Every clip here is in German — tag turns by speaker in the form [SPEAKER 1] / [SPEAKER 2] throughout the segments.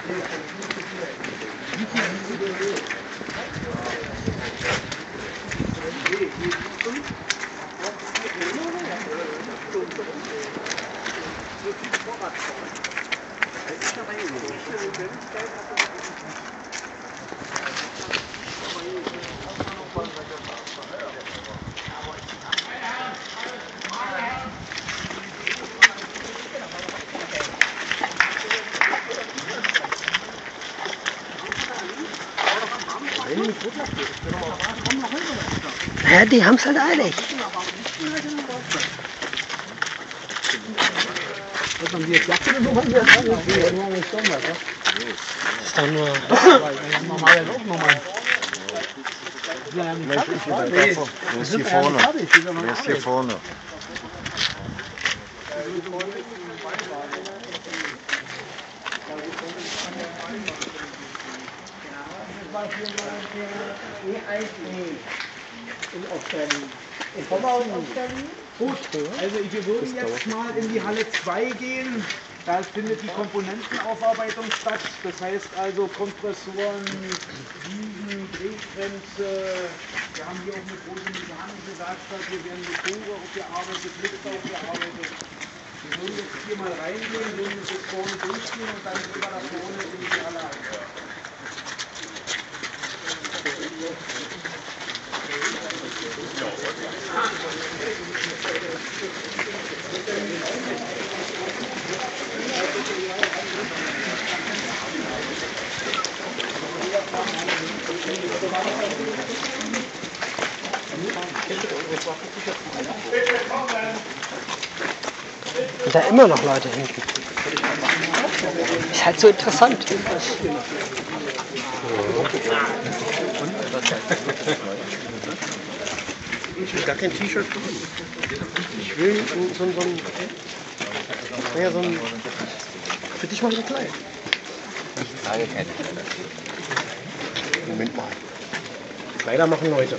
[SPEAKER 1] Ja, die haben es halt eilig. Das ist doch nur...
[SPEAKER 2] Der ist hier vorne. Der ist hier vorne.
[SPEAKER 3] Gut, also wir würden jetzt mal in die Halle 2 gehen. Da findet die Komponentenaufarbeitung statt. Das heißt also Kompressoren, Düsen, Drehkränze. Wir haben hier auch eine große mechanische Werkstatt. Hier werden Motoren aufgearbeitet, Lifter aufgearbeitet. Wir würden jetzt hier mal reingehen, würden uns jetzt vorne durchgehen und dann rüber nach vorne in die Halle 1.
[SPEAKER 1] Und da immer noch Leute hinten. Ist halt so interessant. Ich will gar kein T-Shirt haben. Ich will so ein... Für dich mache ich ein Kleid.
[SPEAKER 2] Ich trage keine Kleider.
[SPEAKER 1] Moment mal. Kleider machen Leute.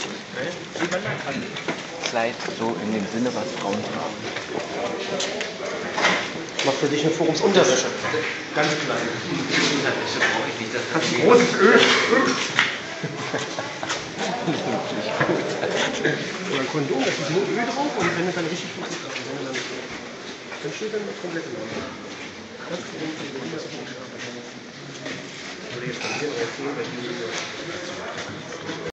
[SPEAKER 2] Kleid so in dem Sinne, was Frauen tragen.
[SPEAKER 1] Ich mache für dich eine Forumsunterwäsche. Ganz klein. Hast ein großes Öl. Oder ein Kondom, da ist nur Öl drauf und wenn es dann richtig flüssig ist, dann steht dann das komplette Land. Das ist die